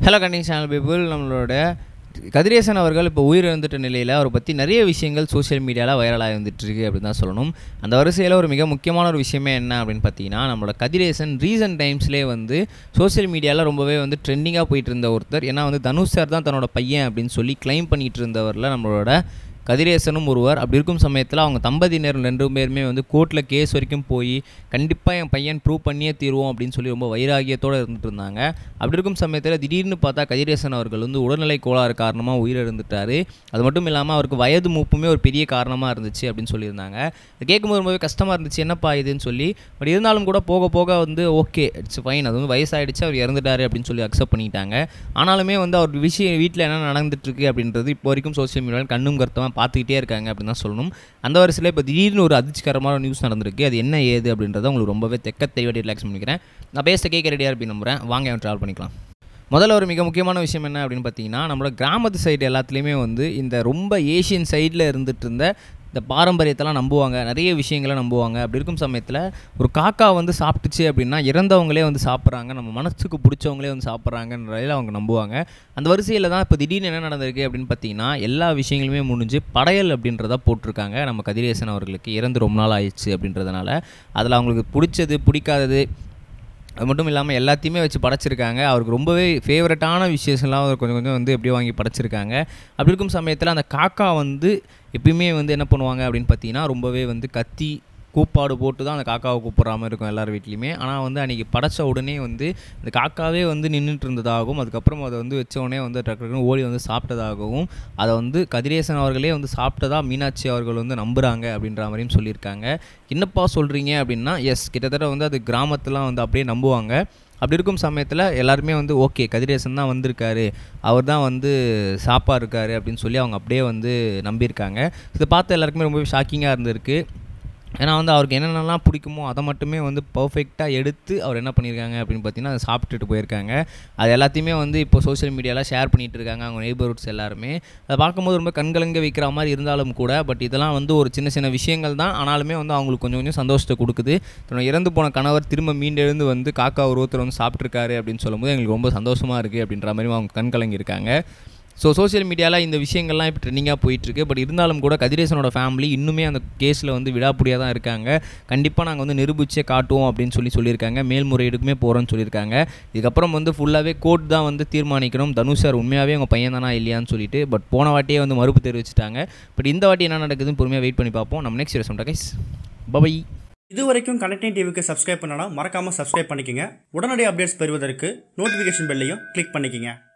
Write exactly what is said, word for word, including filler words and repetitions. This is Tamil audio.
ஹலோ கண்டிங் சேனல் பீப்புள், நம்மளோட கதிரேசன் அவர்கள் இப்போ உயிரிழந்துட்ட நிலையில் அவரை பற்றி நிறைய விஷயங்கள் சோஷியல் மீடியாவில் வைரலாக வந்துட்டுருக்கு அப்படின்னு தான் சொல்லணும். அந்த வரிசையில் ஒரு மிக முக்கியமான ஒரு விஷயமே என்ன அப்படின்னு பார்த்தீங்கன்னா, நம்மளோட கதிரேசன் ரீசன்ட் டைம்ஸ்லேயே வந்து சோஷியல் மீடியாவில் ரொம்பவே வந்து ட்ரெண்டிங்காக போயிட்டு இருந்த ஒருத்தர். ஏன்னா வந்து தனுஷ் சார் தான் தன்னோட பையன் அப்படின்னு சொல்லி கிளைம் பண்ணிகிட்டு இருந்தவரில் நம்மளோட கதிரேசனும் ஒருவர். அப்படி இருக்கும் சமயத்தில் அவங்க தம்பதியினர் ரெண்டு பேருமே வந்து கோர்ட்டில் கேஸ் வரைக்கும் போய் கண்டிப்பாக என் பையன் ப்ரூவ் பண்ணியே தீருவோம் அப்படின்னு சொல்லி ரொம்ப வைராகியத்தோடு இருந்துட்டு இருந்தாங்க. அப்படி இருக்கும் சமயத்தில் திடீர்னு பார்த்தா கதிரேசன் அவர்கள் வந்து உடல்நிலை கோளாறு காரணமாக உயிரிழந்துட்டார். அது மட்டும் இல்லாமல் அவருக்கு வயது மூப்புமே ஒரு பெரிய காரணமாக இருந்துச்சு அப்படின்னு சொல்லியிருந்தாங்க. அது கேட்கும்போது ரொம்பவே கஷ்டமாக இருந்துச்சு, என்னப்பா இதுன்னு சொல்லி. பட் இருந்தாலும் கூட போக போக வந்து ஓகே இட்ஸ் ஃபைன், அது வந்து வயசாகிடுச்சு, அவர் இறந்துட்டார் அப்படின்னு சொல்லி அக்செப்ட் பண்ணிட்டாங்க. ஆனாலுமே வந்து அவர் விஷயம் வீட்டில் என்ன நடந்துட்டுருக்கு அப்படின்றது இப்போ வரைக்கும் சோஷியல் மீடியாவில் கண்ணும் கருத்தமாக பார்த்துக்கிட்டே இருக்காங்க அப்படின்னு தான் சொல்லணும். அந்த வரிசையில் இப்போ திடீர்னு ஒரு அதிர்ச்சிகரமான நியூஸ் நடந்திருக்கு. அது என்ன ஏது அப்படின்றத உங்களுக்கு ரொம்பவே தெக்க தெளிவாக ரிலாக்ஸ் பண்ணிக்கிறேன். நான் பேச கேட்க ரெடியாக அப்படின்னு நம்புகிறேன். வாங்க அவன் ட்ராவல் பண்ணிக்கலாம். முதல்ல ஒரு மிக முக்கியமான விஷயம் என்ன அப்படின்னு பார்த்தீங்கன்னா, நம்மளோட கிராமத்து சைடு எல்லாத்துலேயுமே வந்து இந்த ரொம்ப ஏஷியன் சைடில் இருந்துகிட்டு இருந்த இந்த பாரம்பரியத்தெல்லாம் நம்புவாங்க, நிறைய விஷயங்களை நம்புவாங்க. அப்படி இருக்கும் சமயத்தில் ஒரு காக்கா வந்து சாப்பிட்டுச்சு அப்படின்னா இறந்தவங்களே வந்து சாப்பிட்றாங்க, நம்ம மனசுக்கு பிடிச்சவங்களே வந்து சாப்பிட்றாங்கன்றதில் அவங்க நம்புவாங்க. அந்த வரிசையில் தான் இப்போ திடீர்னு என்ன நடந்திருக்கு அப்படின்னு பார்த்தீங்கன்னா, எல்லா விஷயங்களுமே முடிஞ்சு படையல் அப்படின்றத போட்டிருக்காங்க நம்ம கதிரேசன் அவர்களுக்கு. இறந்து ரொம்ப நாள் ஆயிடுச்சு அப்படின்றதுனால அதில் அவங்களுக்கு பிடிச்சது பிடிக்காதது அது மட்டும் இல்லாமல் எல்லாத்தையுமே வச்சு படைச்சிருக்காங்க. அவருக்கு ரொம்பவே ஃபேவரட்டான விஷயம்லாம் அவர் கொஞ்சம் கொஞ்சம் வந்து எப்படியோ வாங்கி படைச்சிருக்காங்க. அப்படி இருக்கும் சமயத்தில் அந்த காக்கா வந்து எப்பயுமே வந்து என்ன பண்ணுவாங்க அப்படின்னு பார்த்தீங்கன்னா, ரொம்பவே வந்து கத்தி கூப்பாடு போட்டு தான் அந்த காக்காவை கூப்பிட்றாமல் இருக்கும் எல்லார் வீட்லேயுமே. ஆனால் வந்து அன்றைக்கி படைச்ச உடனே வந்து அந்த காக்காவே வந்து நின்றுட்டு இருந்ததாகவும், அதுக்கப்புறம் அதை வந்து வச்ச உடனே வந்து டக்குன்னு ஓடி வந்து சாப்பிட்டதாகவும், அதை வந்து கதிரேசன் அவர்களே வந்து சாப்பிட்டதா மீனாட்சி அவர்கள் வந்து நம்புகிறாங்க அப்படின்ற மாதிரியும் சொல்லியிருக்காங்க. என்னப்பா சொல்கிறீங்க அப்படின்னா, எஸ் கிட்டத்தட்ட வந்து அது கிராமத்துலாம் வந்து அப்படியே நம்புவாங்க. அப்படி இருக்கும் சமயத்தில் எல்லாருமே வந்து ஓகே கதிரேசன் தான் வந்திருக்காரு, அவர் தான் வந்து சாப்பாக இருக்கார் அப்படின்னு சொல்லி அவங்க அப்படியே வந்து நம்பியிருக்காங்க. இதை பார்த்து எல்லாருக்குமே ரொம்பவே ஷாக்கிங்காக இருந்திருக்கு. ஏன்னா வந்து அவருக்கு என்னென்னலாம் பிடிக்குமோ அதை மட்டுமே வந்து பர்ஃபெக்டாக எடுத்து அவர் என்ன பண்ணியிருக்காங்க அப்படின்னு பார்த்தீங்கன்னா, அதை சாப்பிட்டுட்டு போயிருக்காங்க. அது எல்லாத்தையுமே வந்து இப்போ சோஷியல் மீடியாவில் ஷேர் பண்ணிகிட்டு இருக்காங்க அவங்க நெய்பர்ஹுட்ஸ் எல்லாருமே. அதை பார்க்கும்போது ரொம்ப கண்கலங்க வைக்கிற மாதிரி இருந்தாலும் கூட, பட் இதெல்லாம் வந்து ஒரு சின்ன சின்ன விஷயங்கள் தான். ஆனாலுமே வந்து அவங்களுக்கு கொஞ்சம் கொஞ்சம் சந்தோஷத்தை கொடுக்குது. தன்னோட இறந்து போன கணவர் திரும்ப மீண்டெழுந்து வந்து காக்கா உருவத்தில் வந்து சாப்பிட்ருக்காரு அப்படின்னு சொல்லும்போது எங்களுக்கு ரொம்ப சந்தோஷமாக இருக்குது அப்படின்ற மாதிரி அவங்க கண்கலங்கி இருக்காங்க. ஸோ சோஷியல் மீடியாவில் இந்த விஷயங்கள்லாம் இப்போ ட்ரெண்டிங்காக போயிட்டுருக்கு. பட் இருந்தாலும் கூட கதிரேசனோட ஃபேமிலி இன்னுமே அந்த கேஸில் வந்து விடாப்பிடியாக தான் இருக்காங்க. கண்டிப்பாக நாங்கள் வந்து நிரூபிச்சே காட்டுவோம் அப்படின்னு சொல்லி சொல்லியிருக்காங்க. மேல்முறையீடுக்குமே போகிறோன்னு சொல்லியிருக்காங்க. இதுக்கப்புறம் வந்து ஃபுல்லாகவே கோர்ட் தான் வந்து தீர்மானிக்கணும் தனுஷ் சார் உண்மையாகவே அவங்க பையன் தானா இல்லையான்னு சொல்லிட்டு. பட் போன வாட்டியே வந்து மறுப்பு தெரிவிச்சிட்டாங்க. பட் இந்த வாட்டி என்ன நடக்குதுன்னு பொறுமையாக வெயிட் பண்ணி பார்ப்போம். நம்ம நெக்ஸ்ட் வீடியோ சொல்கிறேன் கைஸ். பை. இது வரைக்கும் கனெக்டிங் டிவிக்கு சப்ஸ்கிரைப் பண்ணனா மறக்காமல் சப்ஸ்கிரைப் பண்ணிக்கங்க. உடனடி அப்டேட்ஸ் பெறுவதற்கு நோட்டிஃபிகேஷன் பெல்லையும் கிளிக் பண்ணிக்கங்க.